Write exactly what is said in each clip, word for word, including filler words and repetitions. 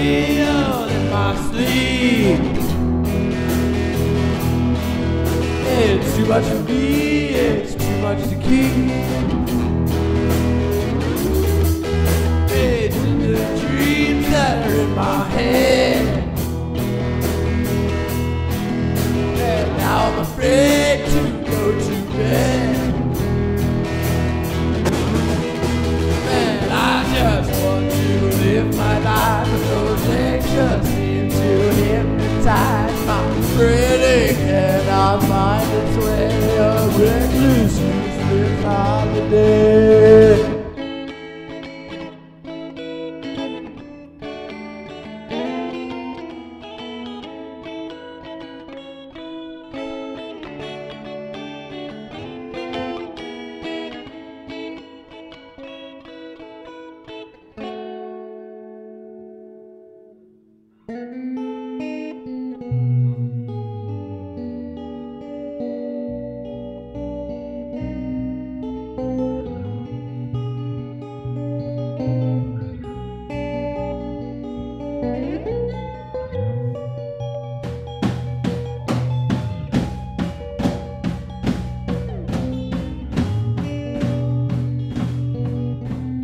feel in my sleep. It's too much for me, it's too much to keep. It's in the dreams that are in my head. And now I'm afraid to go to bed. Man, I just want to live my life, but those things just seem to hypnotize my critic. And I find its way a recluse, useless holiday.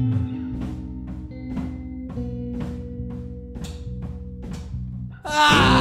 Ah!